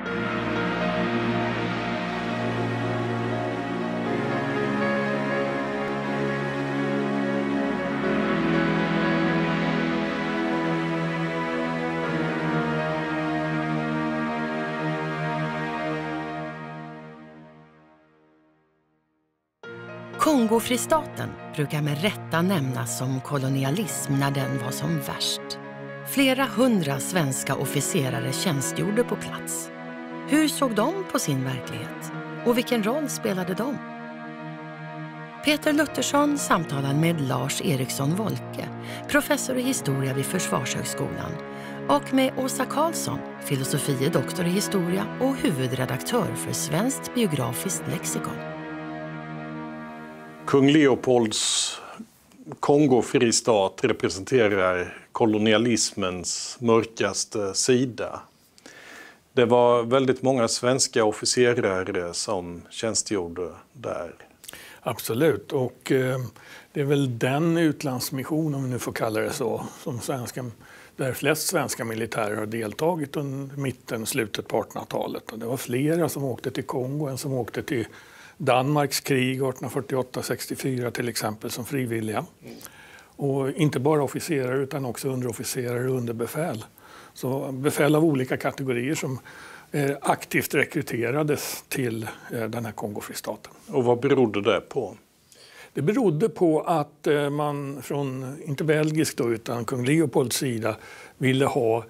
Kongofristaten brukar med rätta nämnas som kolonialism när den var som värst. Flera hundra svenska officerare tjänstgjorde på plats. Hur såg de på sin verklighet? Och vilken roll spelade de? Peter Luttersson samtalar med Lars Eriksson Wolke, professor i historia vid Försvarshögskolan, och med Åsa Karlsson, filosofie doktor i historia och huvudredaktör för Svenskt biografiskt lexikon. Kung Leopolds Kongofristat representerar kolonialismens mörkaste sida. Det var väldigt många svenska officerare som tjänstgjorde där. Absolut, och det är väl den utlandsmission, om vi nu får kalla det så, som där flest svenska militärer har deltagit under slutet på 1800-talet. Och det var flera som åkte till Kongo än som åkte till Danmarks krig 1848-64 till exempel som frivilliga. Och inte bara officerare utan också underofficerare och underbefäl. Så befäl av olika kategorier som aktivt rekryterades till den här Kongofristaten. Och vad berodde det på? Det berodde på att man från, inte belgisk då, utan kung Leopolds sida ville ha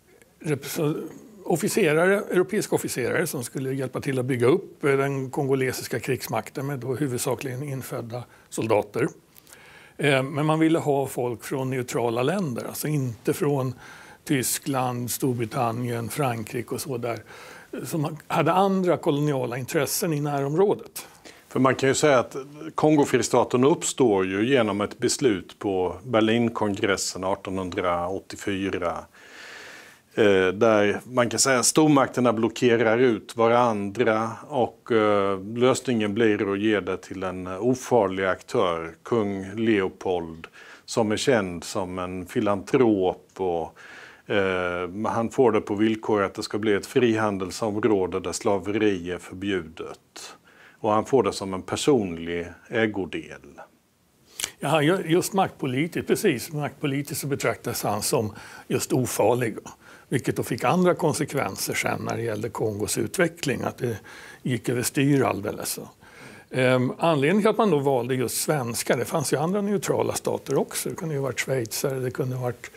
europeiska officerare som skulle hjälpa till att bygga upp den kongolesiska krigsmakten med då huvudsakligen infödda soldater. Men man ville ha folk från neutrala länder, alltså inte från Tyskland, Storbritannien, Frankrike och så där, som hade andra koloniala intressen i närområdet. För man kan ju säga att Kongofristaten uppstår ju genom ett beslut på Berlinkongressen 1884. Där man kan säga att stormakterna blockerar ut varandra och lösningen blir att ge det till en ofarlig aktör, kung Leopold, som är känd som en filantrop, och han får det på villkor att det ska bli ett frihandelsområde där slaveri är förbjudet. Och han får det som en personlig ägodel. Ja, just maktpolitiskt, precis. Maktpolitiskt så betraktas han som just ofarlig. Vilket då fick andra konsekvenser sen när det gällde Kongos utveckling. Att det gick överstyr alldeles. Anledningen till att man då valde just svenskar, det fanns ju andra neutrala stater också. Det kunde ju ha varit schweizare, det kunde ha varit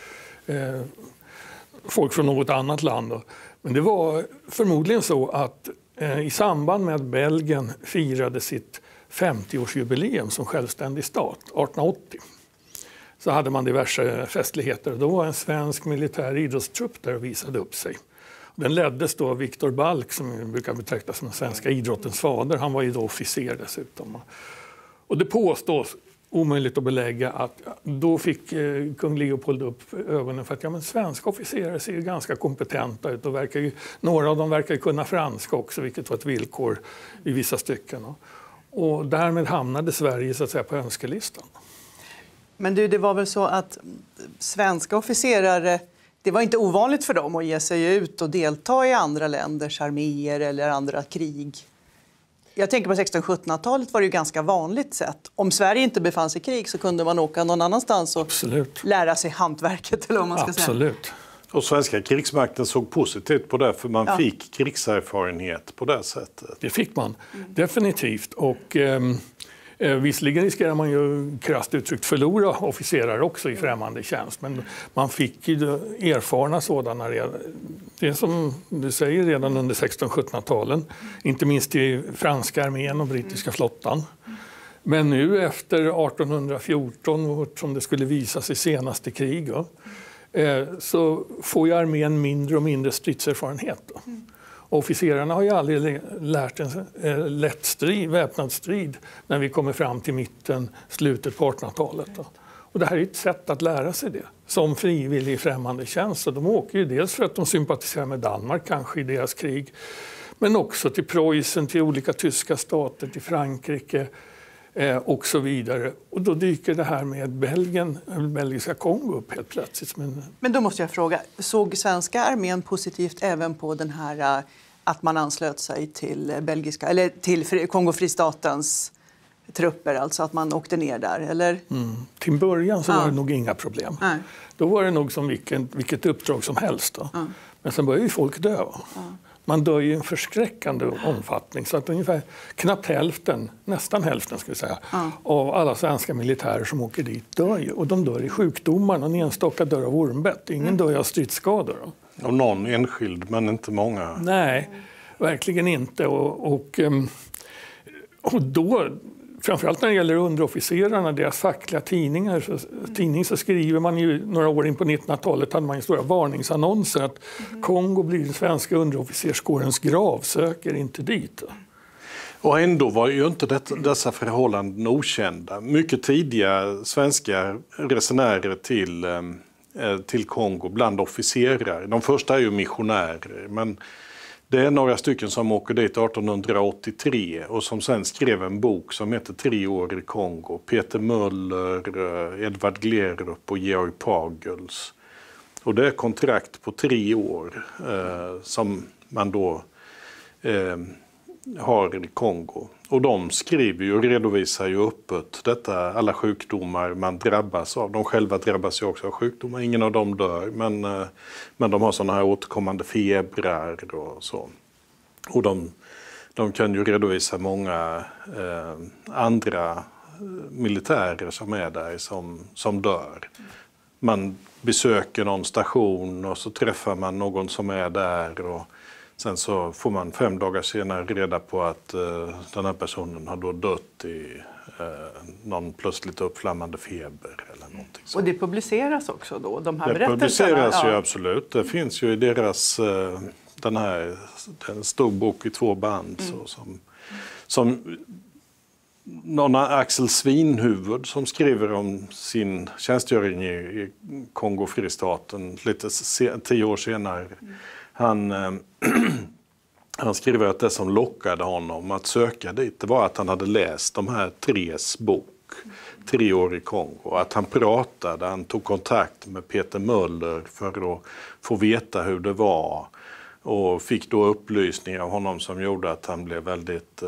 folk från något annat land. Men det var förmodligen så att i samband med att Belgien firade sitt 50-årsjubileum som självständig stat, 1880, så hade man diverse festligheter. Då var en svensk militär idrottstrupp där och visade upp sig. Den leddes då av Viktor Balk, som brukar betraktas som den svenska idrottens fader. Han var ju då officer dessutom. Och det påstås, omöjligt att belägga, att då fick kung Leopold upp ögonen för att men svenska officerare ser ju ganska kompetenta ut. Och några av dem verkar ju kunna franska också, vilket var ett villkor i vissa stycken. Och därmed hamnade Sverige så att säga på önskelistan. Men det var väl så att svenska officerare, det var inte ovanligt för dem att ge sig ut och delta i andra länders arméer eller andra krig. Jag tänker på 1600-1700-talet var det ju ganska vanligt sätt. Om Sverige inte befann sig i krig så kunde man åka någon annanstans och lära sig hantverket, eller vad man ska säga. Och svenska krigsmakten såg positivt på det, för man fick krigserfarenhet på det sättet. Det fick man, definitivt. Och visserligen riskerar man ju krasst uttryckt förlora officerare också i främmande tjänst. Men man fick ju erfarna sådana. Det som du säger redan under 1600-1700-talen. Inte minst i franska armén och brittiska flottan. Men nu efter 1814, som det skulle visas i senaste krig, så får ju armén mindre och mindre stridserfarenhet. Officerarna har ju aldrig lärt en lätt väpnad strid när vi kommer fram till slutet på 1800-talet. Och det här är ett sätt att lära sig det som frivillig i främmande tjänst. Så de åker ju dels för att de sympatiserar med Danmark, kanske i deras krig, men också till Preussen, till olika tyska stater, till Frankrike och så vidare. Och då dyker det här med belgiska Kongo upp helt plötsligt. Men då måste jag fråga, såg svenska armén positivt även på den här att man anslöt sig till till Kongofristatens trupper, alltså att man åkte ner där, eller? Till början så var det nog inga problem. Nej. Då var det nog som vilket uppdrag som helst. Då. Men sen började ju folk dö. Man dör ju i en förskräckande omfattning, så att ungefär knappt hälften, nästan hälften ska vi säga, av alla svenska militärer som åker dit dör ju. Och de dör i sjukdomar, någon enstaka dör av ormbett. Ingen dör av stridsskador. Och någon enskild, men inte många. Nej, verkligen inte. Och då, framförallt när det gäller underofficerarna, deras fackliga tidning, så skriver man ju några år in på 1900-talet hade man ju stora varningsannonser att Kongo blir den svenska underofficerskårens grav, söker inte dit. Och ändå var ju inte dessa förhållanden okända. Mycket tidiga svenska resenärer till Kongo bland officerare. De första är ju missionärer, men det är några stycken som åker dit 1883 och som sen skrev en bok som heter 3 år i Kongo. Peter Möller, Edvard Glerup och Georg Pagels. Och det är kontrakt på 3 år som man då har i Kongo. Och de skriver ju och redovisar ju öppet alla sjukdomar man drabbas av. De själva drabbas ju också av sjukdomar, ingen av dem dör, men de har sådana här återkommande febrar och så. Och de kan ju redovisa många andra militärer som är där som dör. Man besöker någon station och så träffar man någon som är där och sen så får man 5 dagar senare reda på att den här personen har då dött i någon plötsligt uppflammande feber eller någonting sånt. Och det publiceras också då, de här det berättelserna? Det publiceras ju absolut. Det finns ju i deras, en stor bok i 2 band som någon Axel Svinhuvud som skriver om sin tjänstgöring i Kongofristaten lite 10 år senare. Han skriver att det som lockade honom att söka dit, det var att han hade läst de här 3s bok, 3 år i Kongo. Att han tog kontakt med Peter Möller för att få veta hur det var. Och fick då upplysningar av honom som gjorde att han blev väldigt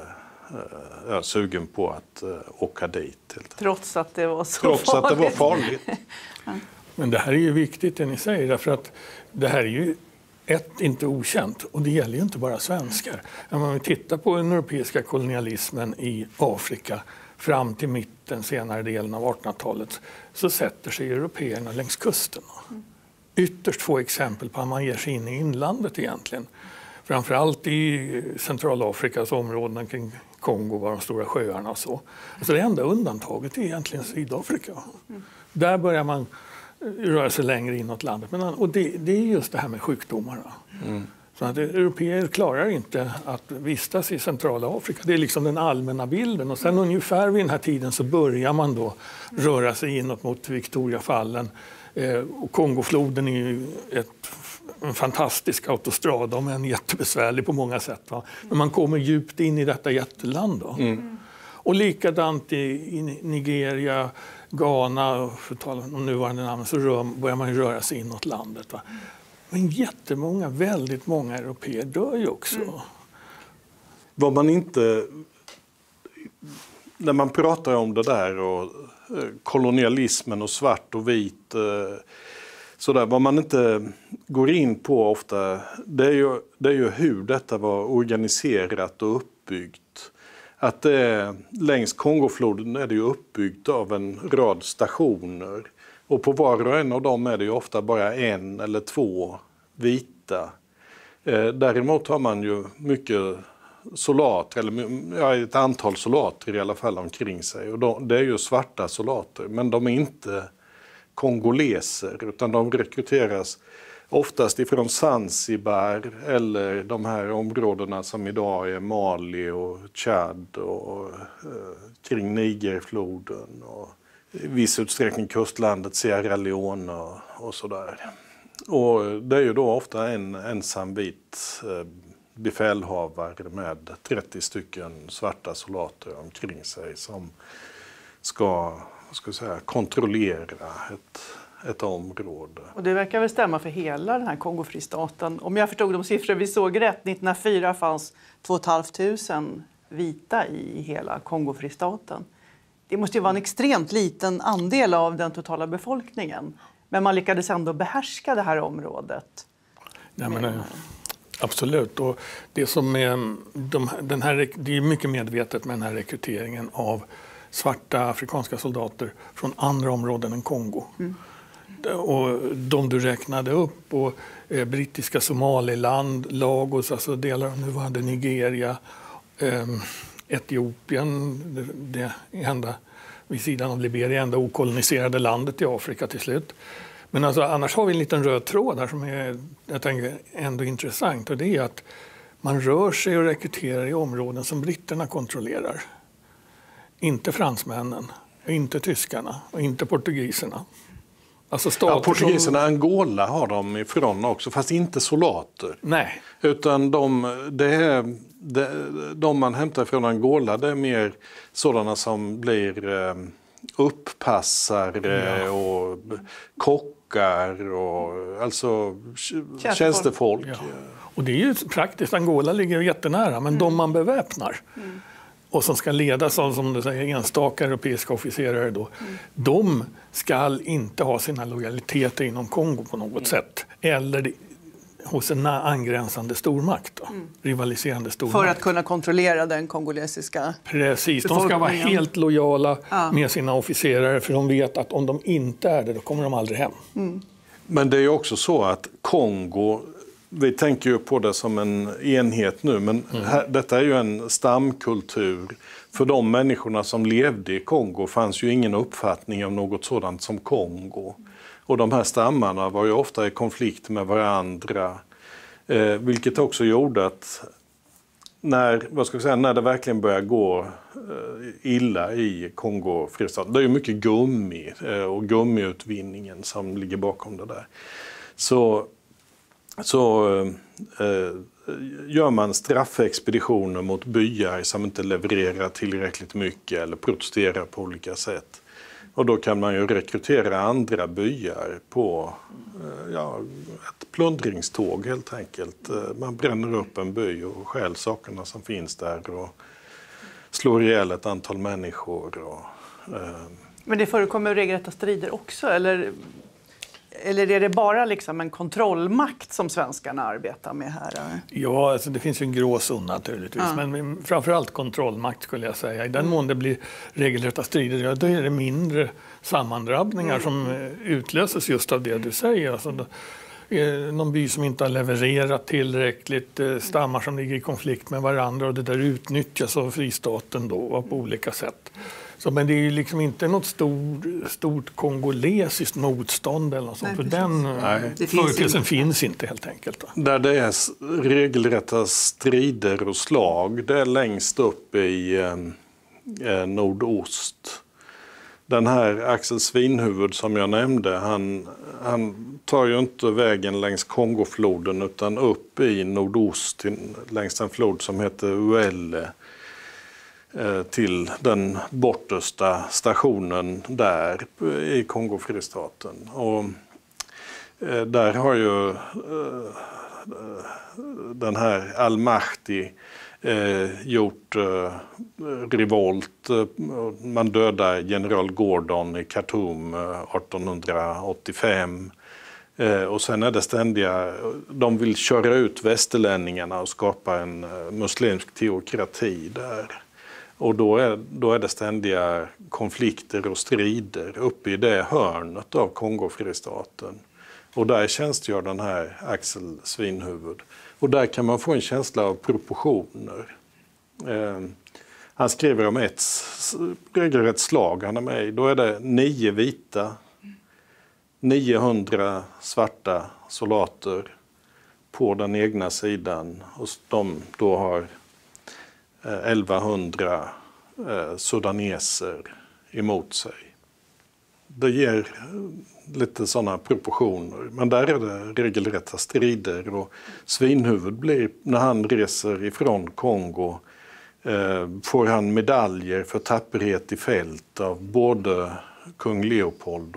sugen på att åka dit. Trots att det var så farligt. Trots att det var farligt. Men det här är ju viktigt det ni säger, därför att det här är ju inte okänt, och det gäller ju inte bara svenskar. Om man tittar på den europeiska kolonialismen i Afrika fram till senare delen av 1800-talet så sätter sig européerna längs kusten. Ytterst få exempel på att man ger sig in i inlandet egentligen. Framförallt i Centralafrikas områden kring Kongo var de stora sjöarna och så. Alltså det enda undantaget är egentligen Sydafrika. Där börjar man röra sig längre inåt landet. Och det är just det här med sjukdomarna. Så att européer klarar inte att vistas i centrala Afrika. Det är liksom den allmänna bilden. Och sen ungefär vid den här tiden så börjar man då röra sig inåt mot Victoriafallen. Och Kongofloden är ju en fantastisk autostrada, men jättebesvärlig på många sätt. Va? Men man kommer djupt in i detta jätteland då. Och likadant i Nigeria, Ghana, för att tala om nuvarande namn, så börjar man röra sig inåt landet. Va? Men väldigt många européer dör ju också. Vad man inte, när man pratar om det där och kolonialismen och svart och vit, sådär, vad man inte går in på ofta, det är ju hur detta var organiserat och uppbyggt. Att längs Kongofloden är det ju uppbyggt av en rad stationer. Och på var och en av dem är det ju ofta bara 1 eller 2 vita. Däremot har man ju mycket soldater, eller ett antal soldater i alla fall omkring sig. Och det är ju svarta soldater, men de är inte kongoleser, utan de rekryteras oftast ifrån Zanzibar eller de här områdena som idag är Mali och Chad och kring Nigerfloden och i viss utsträckning kustlandet Sierra Leone och sådär. Och det är ju då ofta en ensam vit befälhavare med 30 stycken svarta soldater omkring sig som ska kontrollera ett område. Och det verkar väl stämma för hela den här Kongofristaten. Om jag förstod de siffror vi såg rätt, 1904 fanns 2 500 vita i hela Kongofristaten. Det måste ju vara en extremt liten andel av den totala befolkningen. Men man lyckades ändå behärska det här området. Ja, men, absolut. Och det, som är, det är mycket medvetet med den här rekryteringen av svarta afrikanska soldater från andra områden än Kongo. Och de du räknade upp, och brittiska Somaliland, Lagos, alltså delar av nuvarande Nigeria, Etiopien, det enda vid sidan av Liberia, enda okoloniserade landet i Afrika till slut. Men alltså, annars har vi en liten röd tråd här som är, jag tänker, ändå intressant, och det är att man rör sig och rekryterar i områden som britterna kontrollerar. Inte fransmännen, inte tyskarna och inte portugiserna. Alltså portugiserna, Angola har de ifrån också, fast inte soldater. Nej. Utan de man hämtar från Angola, det är mer sådana som blir upppassare och kockar och alltså tjänstefolk. Ja. Och det är ju praktiskt, Angola ligger jättenära, men de man beväpnar och som ska ledas av, som du säger, enstaka europeiska officerare då, de ska inte ha sina lojaliteter inom Kongo på något sätt, eller hos en angränsande stormakt då, rivaliserande stormakt. För att kunna kontrollera den kongolesiska Precis, de ska vara helt lojala med sina officerare, för de vet att om de inte är det, då kommer de aldrig hem. Men det är ju också så att Kongo, vi tänker ju på det som en enhet nu, men detta är ju en stamkultur. För de människorna som levde i Kongo fanns ju ingen uppfattning om något sådant som Kongo. Och de här stammarna var ju ofta i konflikt med varandra, vilket också gjorde att när det verkligen börjar gå illa i Kongo-fristaten, det är ju mycket gummi och gummiutvinningen som ligger bakom det där. Så gör man straffexpeditioner mot byar som inte levererar tillräckligt mycket eller protesterar på olika sätt. Och då kan man ju rekrytera andra byar på ett plundringståg helt enkelt. Man bränner upp en by och stjäl sakerna som finns där och slår ihjäl ett antal människor. Men det förekommer regelrätta strider också, eller är det bara liksom en kontrollmakt som svenskarna arbetar med här? Ja, alltså det finns ju en gråzon naturligtvis, men framförallt kontrollmakt skulle jag säga. I den mån det blir regelrätta strider, då är det mindre sammandrabbningar som utlöses just av det du säger. Alltså, någon by som inte har levererat tillräckligt, stammar som ligger i konflikt med varandra, och det där utnyttjas av fristaten då på olika sätt. Så, men det är ju liksom inte något stort kongolesiskt motstånd eller något sånt. Nej, för den företeelsen finns inte helt enkelt. Då. Där det är regelrätta strider och slag, det är längst upp i nordost. Den här Axel Svinhuvud som jag nämnde, han tar ju inte vägen längs Kongofloden utan upp i nordost längs en flod som heter Uelle, till den bortersta stationen där i Kongofristaten. Och där har ju den här Al-Mahdi gjort revolt. Man dödade general Gordon i Khartoum 1885. Och sen är det ständiga, de vill köra ut västerlänningarna och skapa en muslimsk teokrati där. Och då är det ständiga konflikter och strider uppe i det hörnet av Kongofristaten. Och där tjänstgör den här Axel Svinhuvud. Och där kan man få en känsla av proportioner. Han skriver om ett regelrätt slag han är med i. Då är det 9 vita, 900 svarta soldater på den egna sidan. Och de då har 1100 sudaneser emot sig. Det ger lite sådana proportioner. Men där är det regelrätta strider. Och Svinhuvud blir, när han reser ifrån Kongo, får han medaljer för tapperhet i fält av både kung Leopold och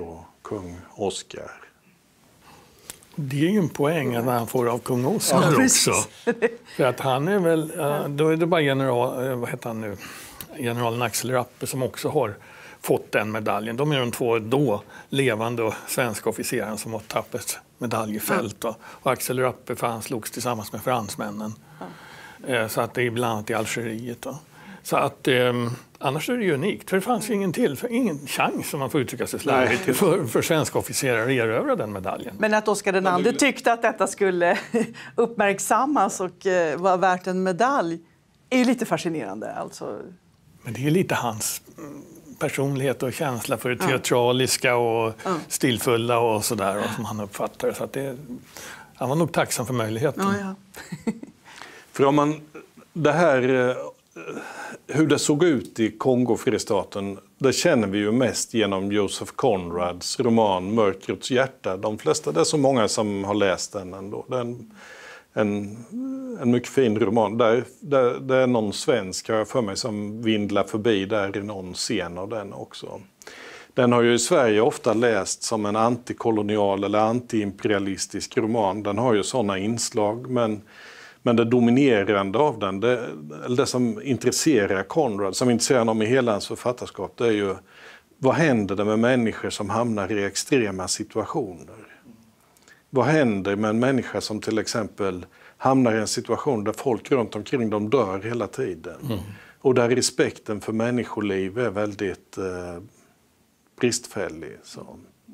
kung Oscar. Det är ju en poäng att han får av kung Oscar också. För att han är väl, då är det bara generalen Axel Rappe som också har fått den medaljen. De är de två då levande svenska officerare som har tappat medalj i fält. Och Axel Rappe, för han slogs tillsammans med fransmännen. Så att det är bland annat i Algeriet. Så att annars är det unikt. För det fanns ju ingen chans, som man får uttrycka sig slarvigt, för svenska officerare att erövra den medaljen. Men att Oscar II tyckte att detta skulle uppmärksammas och vara värt en medalj är ju lite fascinerande. Alltså. Men det är lite hans personlighet och känsla för det teatraliska och stillfulla och sådär som han uppfattar. Så att han var nog tacksam för möjligheten. För om det här, hur det såg ut i Kongofristaten, det känner vi ju mest genom Joseph Conrads roman Mörkrets hjärta. Det är så många som har läst den ändå. Det är en mycket fin roman. Det är någon svensk, har jag för mig, som vindlar förbi där i någon scen av den också. Den har ju i Sverige ofta läst som en antikolonial eller antiimperialistisk roman. Den har ju sådana inslag, men det dominerande av den, det som intresserar Conrad, som intresserar honom i hela hans författarskap, det är ju vad händer det med människor som hamnar i extrema situationer? Vad händer med en människa som till exempel hamnar i en situation där folk runt omkring dem dör hela tiden? Och där respekten för människoliv är väldigt bristfällig. Så.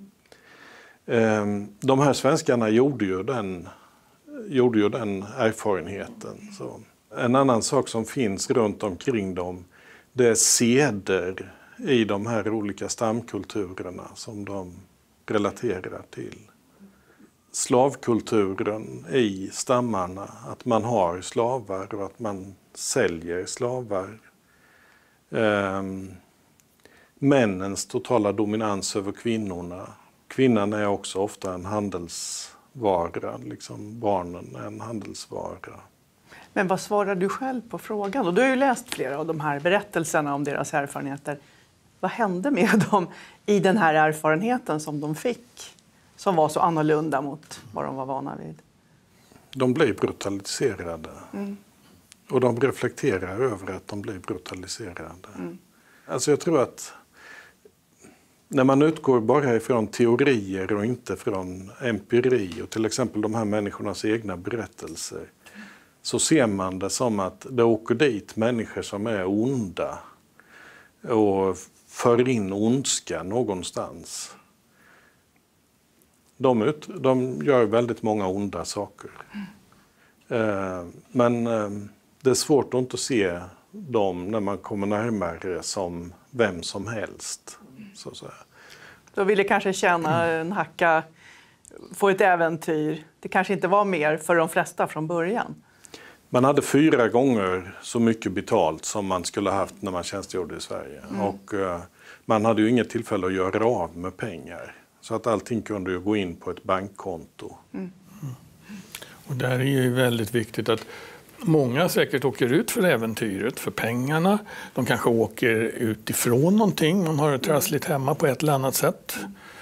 De här svenskarna gjorde ju den erfarenheten. Så. En annan sak som finns runt omkring dem, det är seder i de här olika stamkulturerna som de relaterar till. Slavkulturen i stammarna, att man har slavar och att man säljer slavar. Männens totala dominans över kvinnorna. Kvinnan är också ofta en handelsvara, liksom barnen är en handelsvara. Men vad svarar du själv på frågan? Och du har ju läst flera av de här berättelserna om deras erfarenheter. Vad hände med dem i den här erfarenheten som de fick? Som var så annorlunda mot vad de var vana vid. De blir brutaliserade. Och de reflekterar över att de blir brutaliserade. Alltså jag tror att när man utgår bara ifrån teorier och inte från empiri och till exempel de här människornas egna berättelser, så ser man det som att det åker dit människor som är onda och för in ondska någonstans. De gör väldigt många onda saker. Men det är svårt att inte se dem när man kommer närmare som vem som helst. Så att säga. De ville kanske känna en hacka, få ett äventyr. Det kanske inte var mer för de flesta från början. Man hade 4 gånger så mycket betalt som man skulle ha haft när man tjänstgjorde i Sverige. Och man hade ju inget tillfälle att göra av med pengar. Så att allting kunde ju gå in på ett bankkonto. Och där är ju väldigt viktigt att många säkert åker ut för äventyret, för pengarna. De kanske åker utifrån någonting. Man har det trassligt hemma på ett eller annat sätt.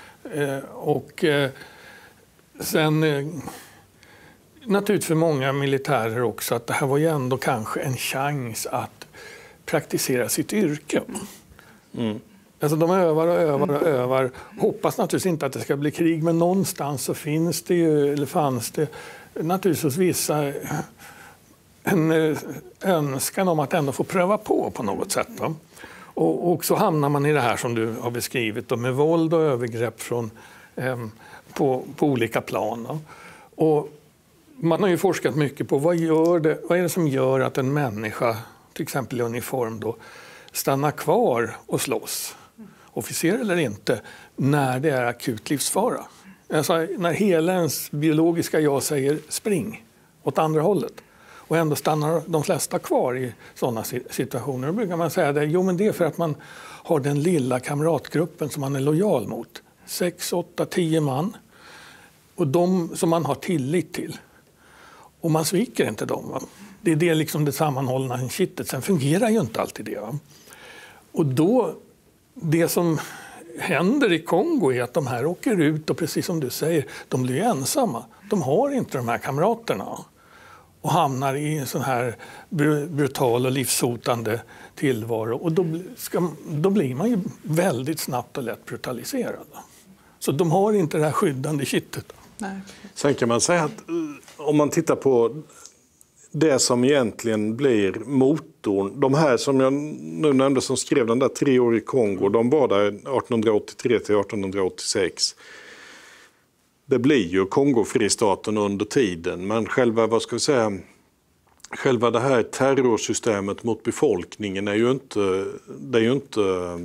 Sen naturligtvis för många militärer också att det här var ju ändå kanske en chans att praktisera sitt yrke. Alltså de övar och övar och övar. Hoppas naturligtvis inte att det ska bli krig, men någonstans så finns det ju, eller fanns det naturligtvis hos vissa en önskan om att ändå få pröva på något sätt. Va? Och så hamnar man i det här som du har beskrivit då, med våld och övergrepp på olika plan. Va? Och man har ju forskat mycket på vad är det som gör att en människa, till exempel i uniform då, stannar kvar och slåss, officer eller inte, när det är akut livsfara. Alltså, när hela ens biologiska jag säger spring åt andra hållet. Och ändå stannar de flesta kvar i sådana situationer. Då brukar man säga men det är för att man har den lilla kamratgruppen som man är lojal mot. 6, 8, 10 man. Och de som man har tillit till. Och man sviker inte dem. Va? Det är liksom det sammanhållna kittet. Sen fungerar ju inte alltid det. Va? Och då, det som händer i Kongo är att de här åker ut och precis som du säger, de blir ensamma. De har inte de här kamraterna och hamnar i en sån här brutal och livshotande tillvaro. Och då blir man ju väldigt snabbt och lätt brutaliserad. Så de har inte det här skyddande kittet. Nej. Sen kan man säga att om man tittar på det som egentligen blir motorn. De här som jag nu nämnde som skrev den där 3 år i Kongo, de var där 1883 till 1886. Det blir ju Kongofristaten under tiden, men själva det här terrorsystemet mot befolkningen är ju inte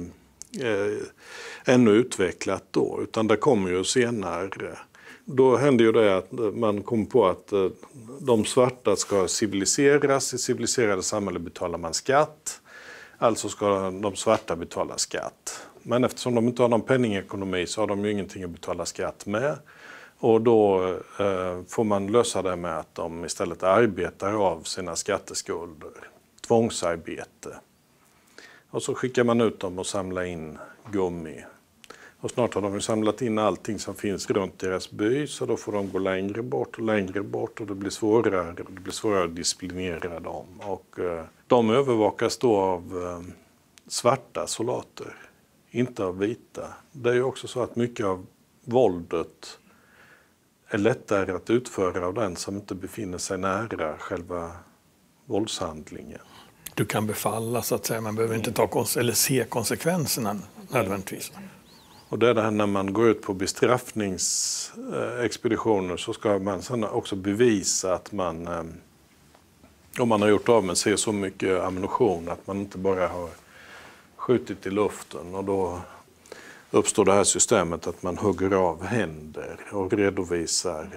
ännu utvecklat då, utan det kommer ju senare. Då hände ju det att man kom på att de svarta ska civiliseras. I civiliserade samhällen betalar man skatt. Alltså ska de svarta betala skatt. Men eftersom de inte har någon penningekonomi så har de ju ingenting att betala skatt med. Och då får man lösa det med att de istället arbetar av sina skatteskulder. Tvångsarbete. Och så skickar man ut dem och samlar in gummi. Och snart har de ju samlat in allting som finns runt deras by, så då får de gå längre bort och det blir svårare att disciplinera dem. Och de övervakas då av svarta soldater, inte av vita. Det är ju också så att mycket av våldet är lättare att utföra av den som inte befinner sig nära själva våldshandlingen. Du kan befalla så att säga, man behöver inte se konsekvenserna nödvändigtvis. Och det är det här när man går ut på bestraffningsexpeditioner så ska man sedan också bevisa att man, om man har gjort av med sig så mycket ammunition att man inte bara har skjutit i luften. Och då uppstår det här systemet att man hugger av händer och redovisar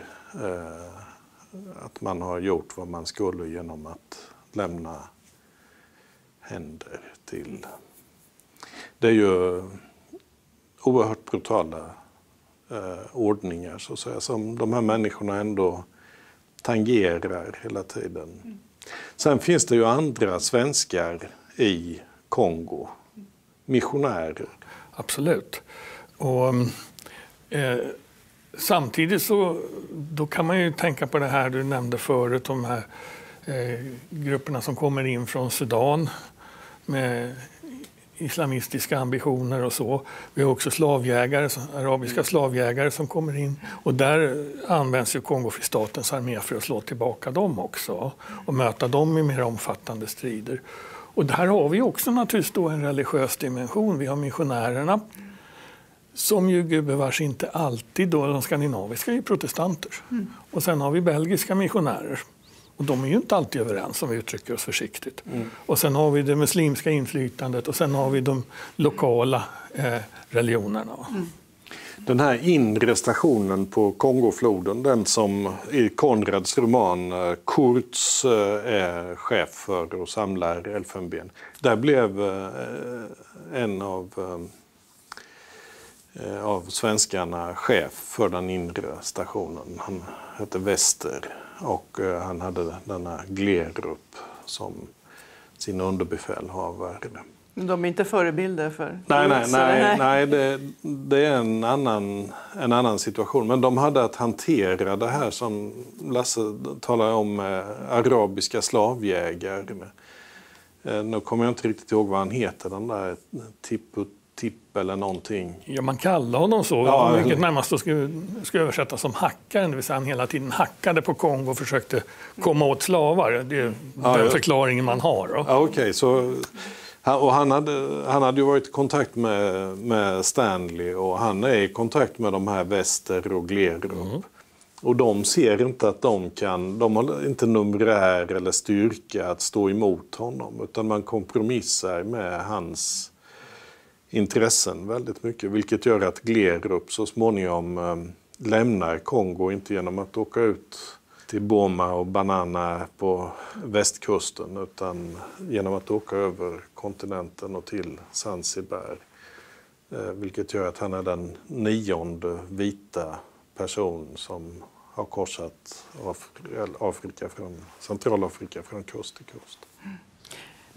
att man har gjort vad man skulle genom att lämna händer till. Det är ju oerhört brutala ordningar så att säga, som de här människorna ändå tangerar hela tiden. Sen finns det ju andra svenskar i Kongo, missionärer. Absolut. Och samtidigt så då kan man ju tänka på det här du nämnde förut, de här grupperna som kommer in från Sudan med islamistiska ambitioner och så. Vi har också arabiska slavjägare som kommer in. Och där används ju Kongofristatens armé för att slå tillbaka dem också. Och möta dem i mer omfattande strider. Och där har vi också naturligtvis då en religiös dimension. Vi har missionärerna som ju gubevars inte alltid, då, de skandinaviska är protestanter. Och sen har vi belgiska missionärer. Och de är ju inte alltid överens om vi uttrycker oss försiktigt. Och sen har vi det muslimska inflytandet och sen har vi de lokala religionerna. Den här inre stationen på Kongofloden, den som i Konrads roman Kurtz är chef för och samlar elfenben. Där blev en av svenskarna chef för den inre stationen. Han hette Wester. Och han hade denna Glerup som sin underbefälhavare. De är inte förebilder för... Nej, det är en annan situation. Men de hade att hantera det här som Lasse talar om, arabiska slavjägare. Nu kommer jag inte riktigt ihåg vad han heter, den där Tipp eller någonting. Ja, man kallar honom så. Ja, vilket närmast ska översättas som hackaren. Det vill säga han hela tiden hackade på Kongo och försökte komma åt slavar. Det är den förklaringen man har. Ja, okej. Och han hade ju varit i kontakt med Stanley och han är i kontakt med de här Wester och Glerup. Och de ser inte att de har inte numerär eller styrka att stå emot honom, utan man kompromissar med hans intressen väldigt mycket, vilket gör att Glerup så småningom lämnar Kongo, inte genom att åka ut till Boma och Banana på västkusten, utan genom att åka över kontinenten och till Zanzibar, vilket gör att han är den 9:e vita person som har korsat Centralafrika från kust till kust.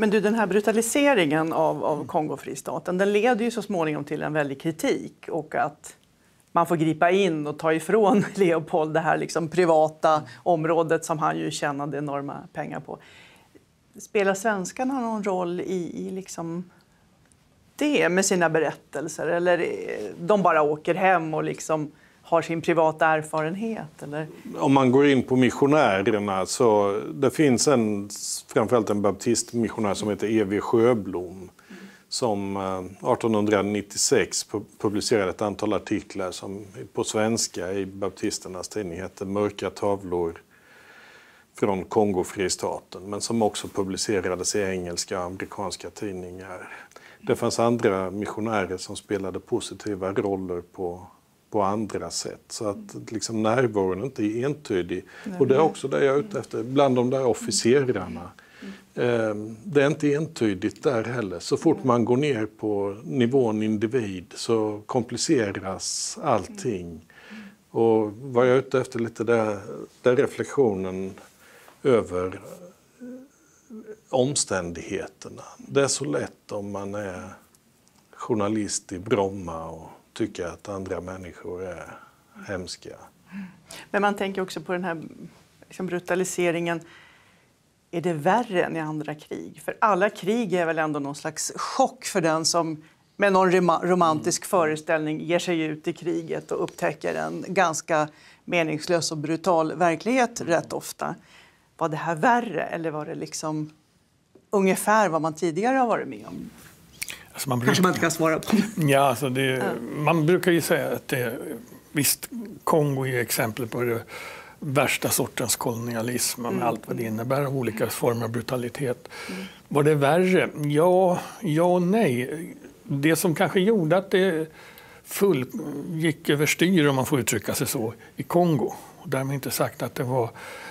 Men du, den här brutaliseringen av Kongofristaten, den leder ju så småningom till en väldig kritik och att man får gripa in och ta ifrån Leopold det här liksom privata området som han ju tjänade enorma pengar på. Spelar svenskarna någon roll i liksom det med sina berättelser, eller de bara åker hem och liksom har sin privata erfarenhet? Eller? Om man går in på missionärerna så det finns framförallt en baptistmissionär som heter E.V. Sjöblom som 1896 publicerade ett antal artiklar som på svenska i baptisternas tidning heter Mörka tavlor från Kongofristaten, men som också publicerades i engelska och amerikanska tidningar. Det fanns andra missionärer som spelade positiva roller på andra sätt. Så att liksom närvaron inte är entydig. Och det är också det jag är ute efter, bland de där officerarna. Det är inte entydigt där heller. Så fort man går ner på nivån individ så kompliceras allting. Och vad jag är ute efter lite där reflektionen över omständigheterna. Det är så lätt om man är journalist i Bromma och tycker att andra människor är hemska. Men man tänker också på den här liksom brutaliseringen. Är det värre än i andra krig? För alla krig är väl ändå någon slags chock för den som med någon romantisk föreställning ger sig ut i kriget och upptäcker en ganska meningslös och brutal verklighet rätt ofta. Var det här värre eller var det liksom ungefär vad man tidigare har varit med om? Alltså Kanske man inte kan svara på. Ja, alltså man brukar ju säga att visst, Kongo är exempel på det värsta sortens kolonialism med allt vad det innebär av olika former av brutalitet. Var det värre? Ja och nej. Det som kanske gjorde att det gick överstyr, om man får uttrycka sig så, i Kongo. Och därmed inte sagt att det var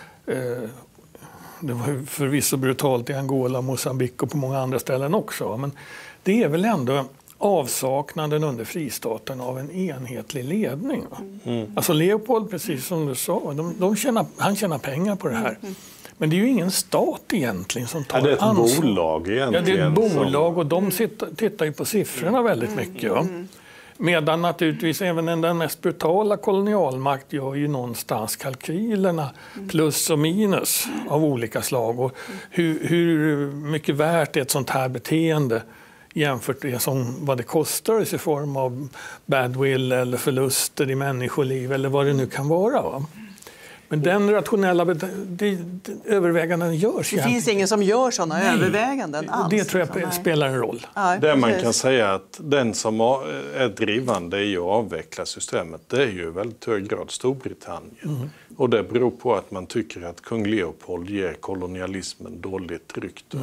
förvisso brutalt i Angola, Mozambique och på många andra ställen också. Men det är väl ändå avsaknaden under fristaten av en enhetlig ledning. Alltså Leopold, precis som du sa, han tjänar pengar på det här. Men det är ju ingen stat egentligen som tar ansvar. Det är ett bolag egentligen. Ja, det är ett bolag och de tittar ju på siffrorna väldigt mycket. Ja. Medan naturligtvis även den mest brutala kolonialmakt gör ju någonstans kalkylerna plus och minus av olika slag. Och hur mycket värt är ett sånt här beteende jämfört med vad det kostar i form av badwill eller förluster i människoliv eller vad det nu kan vara. Va? Men den rationella överväganden görs. Det finns ingen som gör sådana överväganden alls. Det tror jag spelar en roll. Ja, det man kan säga att den som är drivande i att avveckla systemet, det är ju i väldigt hög grad Storbritannien. Och det beror på att man tycker att kung Leopold ger kolonialismen dåligt rykte.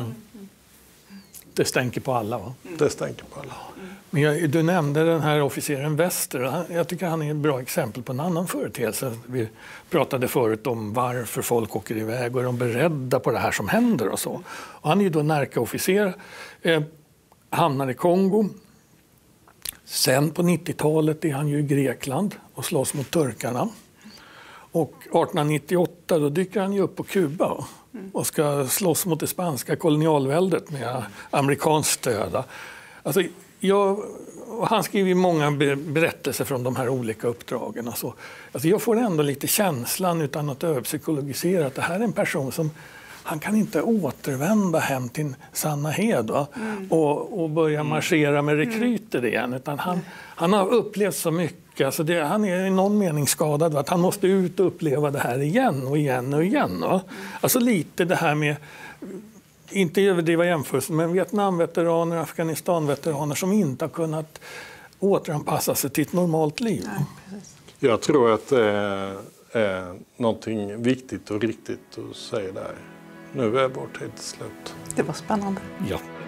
Det stänker på alla, va? Det stänker på alla. Men du nämnde den här officeren Wester. Jag tycker han är ett bra exempel på en annan företeelse. Vi pratade förut om varför folk åker iväg och är de beredda på det här som händer och så. Och han är ju då Närke-officer, hamnar i Kongo. Sen på 90-talet är han ju i Grekland och slåss mot turkarna. Och 1898 då dyker han ju upp på Kuba och ska slåss mot det spanska kolonialväldet med amerikanskt stöd. Alltså, han skriver många berättelser från de här olika uppdragen. Alltså jag får ändå lite känslan utan att överpsykologisera att det här är en person som han kan inte återvända hem till Sannahed och börja marschera med rekryter igen. Utan han har upplevt så mycket. Alltså han är i någon mening skadad. Att han måste ut och uppleva det här igen och igen och igen. Alltså lite det här med, inte överdriva jämförelsen, men Vietnamveteraner, Afghanistanveteraner som inte har kunnat återanpassa sig till ett normalt liv. Jag tror att det är någonting viktigt och riktigt att säga där. Nu är vår tid slut. Det var spännande. Ja.